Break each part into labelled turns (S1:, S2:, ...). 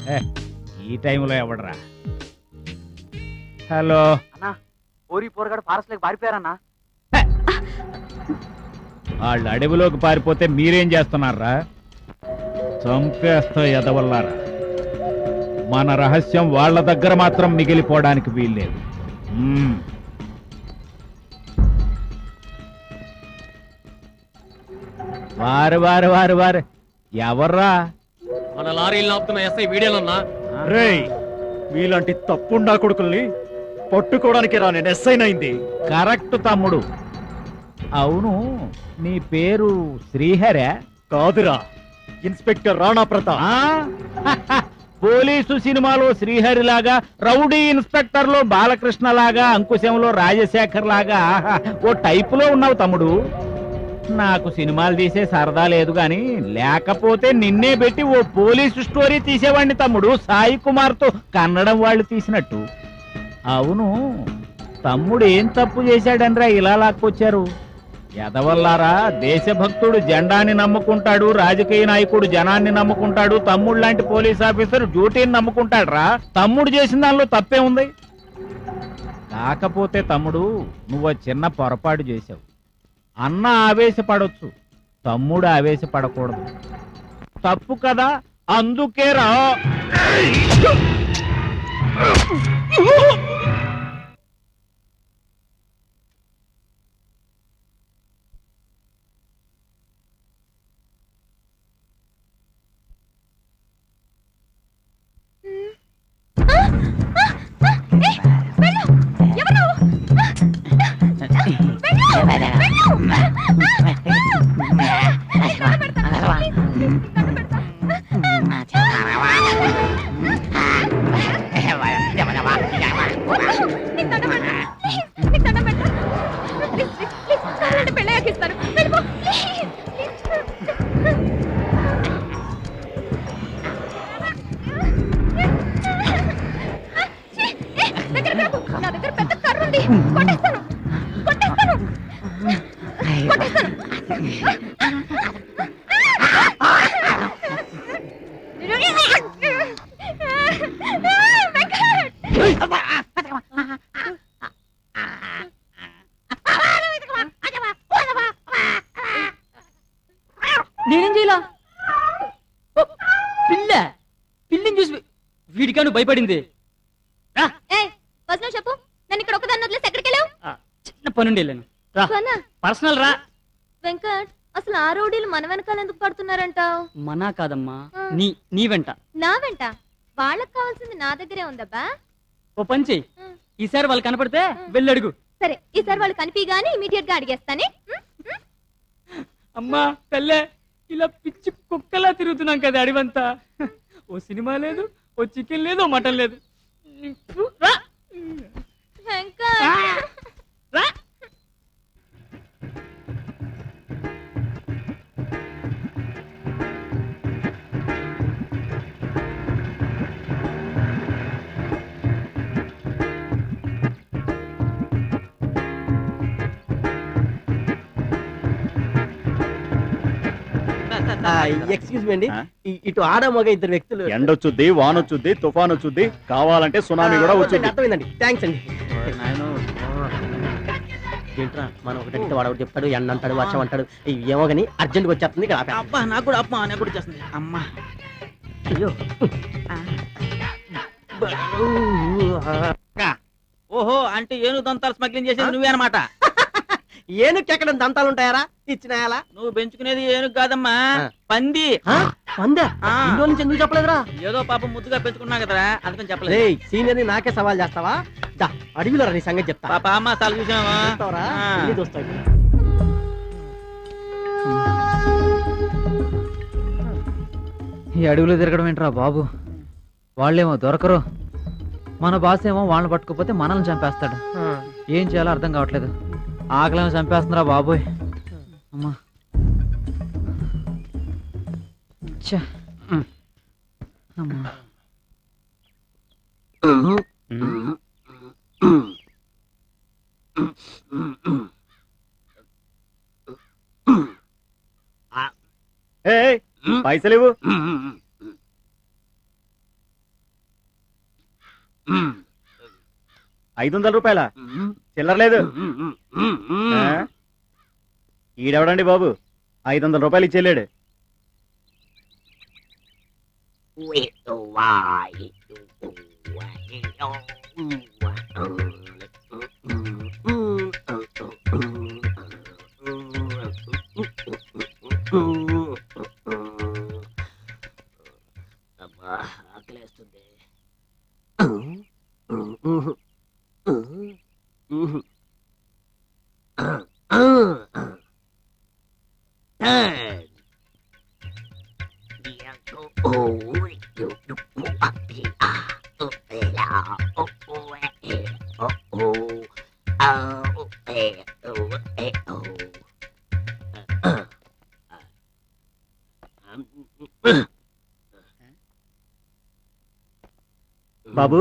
S1: ఈ టైంలో ఎవడరా? హలో
S2: అన్నా, ఓరి పోరగాడు ఫారెస్ట్ లోకి పారిపోయారన్నా.
S1: వాళ్ళు అడవిలోకి పారిపోతే మీరేం చేస్తున్నారా? చంపేస్తా ఎదవల్లారా. మన రహస్యం వాళ్ళ దగ్గర మాత్రం మిగిలిపోవడానికి వీల్లేదు. వారు వారు వారు వారు ఎవర్రా?
S3: మన లారీలు ఆపుతున్న ఎస్ఐ వీడియోలో
S4: రేయ్, మీలాంటి తప్పుండా కొడుకుల్ని పట్టుకోవడానికి రా నేను ఎస్ఐనైంది.
S1: కరెక్ట్ తమ్ముడు. అవును, నీ పేరు శ్రీహరే?
S4: కాదురా, ఇన్స్పెక్టర్ రాణా ప్రతాప్.
S1: పోలీసు సినిమాలో శ్రీహరి లాగా, రౌడీ ఇన్స్పెక్టర్ లో బాలకృష్ణ లాగా, అంకుశంలో రాజశేఖర్ లాగా ఓ టైపులో ఉన్నావు తమ్ముడు. నాకు సినిమాలు తీసే సరదా లేదు గాని, లేకపోతే నిన్నే పెట్టి ఓ పోలీసు స్టోరీ తీసేవాడిని తమ్ముడు, సాయి కుమార్ తో కన్నడం వాళ్ళు తీసినట్టు. అవును, తమ్ముడు ఏం తప్పు చేశాడనరా ఇలా లాక్కొచ్చారు? ఎదవల్లారా, దేశభక్తుడు జెండాని నమ్ముకుంటాడు, రాజకీయ నాయకుడు జనాన్ని నమ్ముకుంటాడు, తమ్ముడు లాంటి పోలీస్ ఆఫీసర్ డ్యూటీని నమ్ముకుంటాడు రా. తమ్ముడు చేసిన దానిలో తప్పే ఉంది. కాకపోతే తమ్ముడు, నువ్వు చిన్న పొరపాటు చేశావు. అన్న ఆవేశపడొచ్చు, తమ్ముడు ఆవేశపడకూడదు. తప్పు కదా, అందుకే రా.
S3: నేనేం చేయాల? పిల్లిని చూసి వీడికాను భయపడింది.
S5: చెప్పు, నన్ను ఇక్కడ ఒకదాన్ని వదిలేసి ఎక్కడికి వెళ్ళావు?
S3: చిన్న పనుండి వెళ్ళాను. పర్సనల్ రా.
S5: వెంకట్, అసలు ఆ రౌడీలు మన వెనకాల ఎందుకు పడుతున్నారంటావు?
S3: మనా కాదమ్మా, నీ వెంట.
S5: నా వెంట? వాళ్ళకి కావాల్సింది నా దగ్గరే ఉందబ్బా.
S3: ఓ పని చెయ్యి, ఈసారి వాళ్ళు కనపడితే వెళ్ళి అడుగు.
S5: సరే, ఈసారి వాళ్ళు కనిపిగానే ఇమీడియట్ గా అడిగేస్తానే.
S3: అమ్మా తల్లే, ఇలా పిచ్చి కుక్కలా తిరుగుతున్నాం కదా అడివంతా. ఓ సినిమా లేదు, ఓ చికెన్ లేదు, ఓ మటన్ లేదు.
S2: ఎక్స్క్యూజ్ మీ అండి, ఇటు ఆడ మగ ఇద్దరు వ్యక్తులు.
S4: ఎండొచ్చుద్ది, వానొచ్చుద్ది, తుఫాన్ వచ్చుద్ది, కావాలంటే సునామీ కూడా వచ్చింది.
S2: అర్థమైందండి, థ్యాంక్స్ అండి. ఏంట్రా, మనం ఒకటి వాడు ఒకటి చెప్తాడు, ఎండ అంటాడు, వర్షం అంటాడు, ఏమో కానీ అర్జెంట్గా వచ్చేస్తుంది ఇక్కడ.
S6: అబ్బా నాకు కూడా అబ్బా నాకు కూడా వచ్చేస్తుంది. అమ్మా
S2: అయ్యో.
S6: ఓహో, అంటే ఏనుగు దంతాలు స్మగ్లింగ్ చేసేది నువ్వే అనమాట.
S2: ఏనుగు ఎక్కడ దంతాలు ఉంటాయారా? ఇచ్చినాయాలా?
S6: నువ్వు పెంచుకునేది ఏనుగు కాదమ్మా, పంది.
S2: పందా? ఇంట్లో నుంచి ఎందుకు చెప్పలేదురా?
S6: ఏదో పాపం ముద్దుగా పెంచుకున్నా కదరా, అందుకని చెప్పలేదు.
S2: సీనియర్ ని నాకే సవాల్ చేస్తావా? అడవిలో నీ సంగతి చెప్తా.
S6: పాప అమ్మ సార్లు చూసావా?
S7: ఈ అడవిలో తిరగడం ఏంట్రా బాబు? వాళ్ళేమో దొరకరు, మన బాస్ ఏమో వాళ్ళని పట్టుకోపోతే మనల్ని చంపేస్తాడు. ఏం చేయాలో అర్థం కావట్లేదు. ఆకలేమో చంపేస్తుందిరా బాబోయ్. అమ్మా అమ్మా.
S4: పైసలేవు. 500 రూపాయల చిల్లరలేదు. ఈడెవడండి బాబు 500 రూపాయలు ఇచ్చేలేడు.
S2: ఆకలేస్తుంది.
S4: బాబు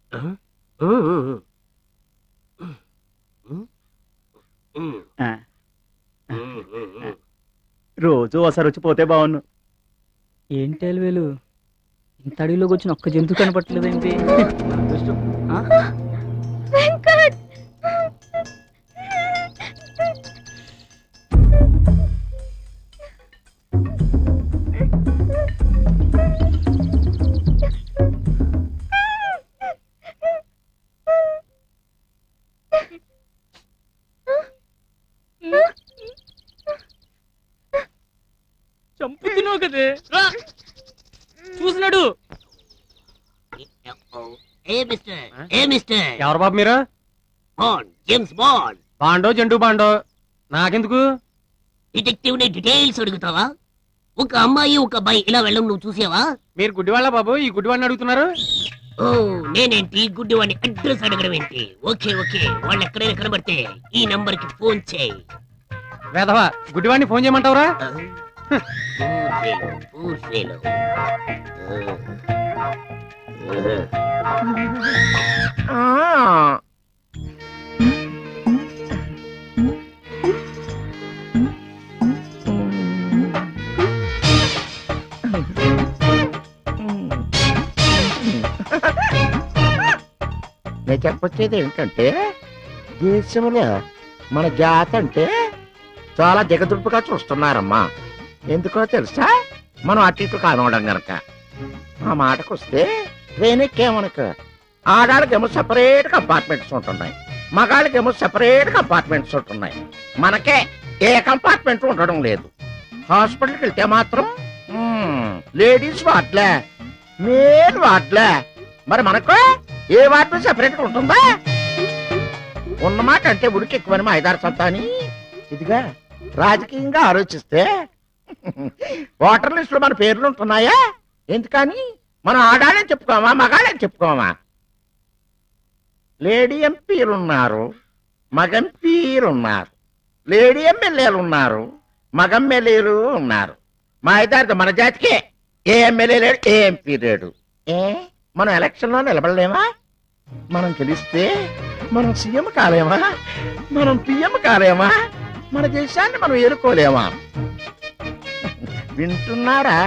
S4: రోజు ఒకసారి వచ్చి పోతే బాగున్ను.
S3: ఏంటి అలివేలు ఇంత అడవిలోకి వచ్చిన ఒక్క జంతువు కనపట్టలేదేంటి?
S5: వెంకట్
S3: చంపుతున్నావు కదే, చూసినాడు.
S8: ఎవరు బాబు మీరు? బాండో జంటూ బాండో నాకెందుకు?
S2: డిటెక్టివ్ ని డీటెయిల్స్ అడుగుతావా? ఒక అమ్మాయి ఒక అబ్బాయి ఇలా వెళ్ళం నువ్వు చూసావా?
S8: మీరు గుడ్డివాళ్ళ బాబు ఈ గుడ్డివాడిని అడుగుతున్నారు?
S2: ఓ నేనేంటి గుడ్డివాడిని అడ్రస్ అడగడం ఏంటి? ఓకే ఓకే, వాళ్ళు ఎక్కడైనా కనబడితే ఈ నంబర్ కి ఫోన్ చేయి.
S8: వేధవా, గుడ్డివాడిని ఫోన్ చేయమంటావురా?
S9: నేను చెప్పొచ్చేది ఏంటంటే, దేశంలో మన జాతి అంటే చాలా దిగదుడుపుగా చూస్తున్నారమ్మా. ఎందుకో తెలుసా? మనం అటు ఇటు కానవడం గనక. ఆ మాటకు వస్తే వేనెక్కేమనక ఆడాళ్ళకేమో సెపరేట్ కంపార్ట్మెంట్స్ ఉంటున్నాయి, మగాళ్ళకేమో సెపరేట్ కంపార్ట్మెంట్స్ ఉంటున్నాయి. మనకే ఏ కంపార్ట్మెంట్ ఉండడం లేదు. హాస్పిటల్కి వెళ్తే మాత్రం లేడీస్ వార్డ్లే, మేల్ వార్డ్లే. మరి మనకు ఏ వార్డు సెపరేట్గా ఉంటుందా? ఉన్నమాట అంటే ఉడికి ఎక్కువని మా ఐదారు సంతాని. ఇదిగా రాజకీయంగా ఆలోచిస్తే ఓటర్ లిస్ట్ లో మన పేర్లు ఉంటున్నాయా? ఎందుకని మనం ఆడాలని చెప్పుకోమా, మగాళ్ళని చెప్పుకోమా? లేడీ ఎంపీలు ఉన్నారు, మగ ఎంపీలు ఉన్నారు, లేడీ ఎమ్మెల్యేలు ఉన్నారు, మగ ఎమ్మెల్యేలు ఉన్నారు. మా ఐదారు మన జాతికే ఏ ఎమ్మెల్యే లేడు, ఏ ఎంపీ లేడు. మనం ఎలక్షన్ లో నిలబడలేమా? మనం గెలిస్తే మనం సీఎం కాలేమా? మనం పిఎం కాలేమా? మన దేశాన్ని మనం ఏలుకోలేమా? వింటున్నారా?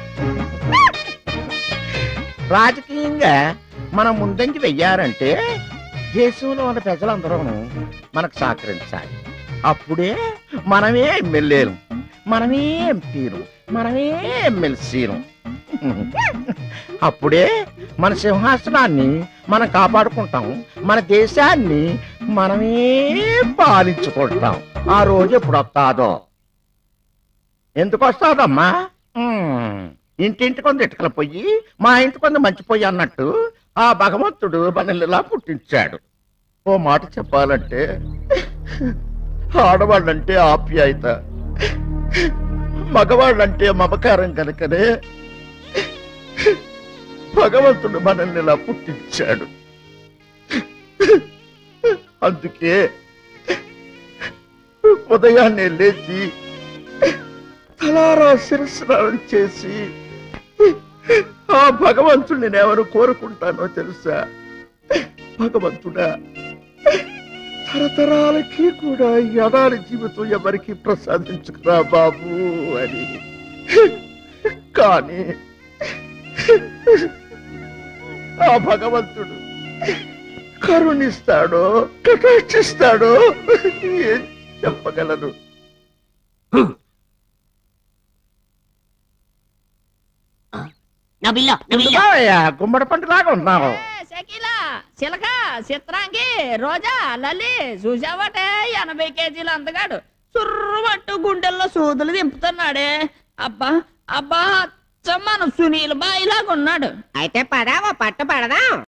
S9: రాజకీయంగా మనం ముందంకి వెయ్యారంటే దేశంలో ఉన్న ప్రజలందరూ మనకు సహకరించాలి. అప్పుడే మనమే ఎమ్మెల్యేలు, మనమే ఎంపీలు, మనమే ఎమ్మెల్సీలు. అప్పుడే మన సింహాసనాన్ని మనం కాపాడుకుంటాం, మన దేశాన్ని మనమే పాలించుకుంటాం. ఆ రోజు ఎప్పుడు వస్తాదో? ఎందుకు వస్తాదమ్మా? ఇంటింటి కొంత ఇటుకల పొయ్యి, మా ఇంటి కొంత మంచి పొయ్యి అన్నట్టు ఆ భగవంతుడు మనల్ని ఇలా పుట్టించాడు. ఓ మాట చెప్పాలంటే ఆడవాళ్ళంటే ఆప్యాయత, మగవాళ్ళంటే మమకారం కనుకనే భగవంతుడు మనల్ని ఇలా పుట్టించాడు. అందుకే ఉదయాన్నే లేచి తలారా శిరస్నానం చేసి ఆ భగవంతుడిని నేనెవరు కోరుకుంటానో తెలుసా? భగవంతుడా, తరతరాలకి కూడా యథార్థ జీవితం ఎవరికి ప్రసాదించుకురా బాబు అని. కానీ ఆ భగవంతుడు కరుణిస్తాడో కటాక్షిస్తాడో ఏం చెప్పగలను. గుమ్మడి పండులాగా ఉన్నావు.
S10: చిలక చిత్రాంగి రోజా లల్లి చూసావటే 80 కేజీలు అందగాడు సుర్రుమంటూ గుండెల్లో సూదులు దింపుతున్నాడే. అబ్బా అబ్బా మన సునీల్ బాయిలాగా ఉన్నాడు.
S11: అయితే పదావో పట్టు పడదాం.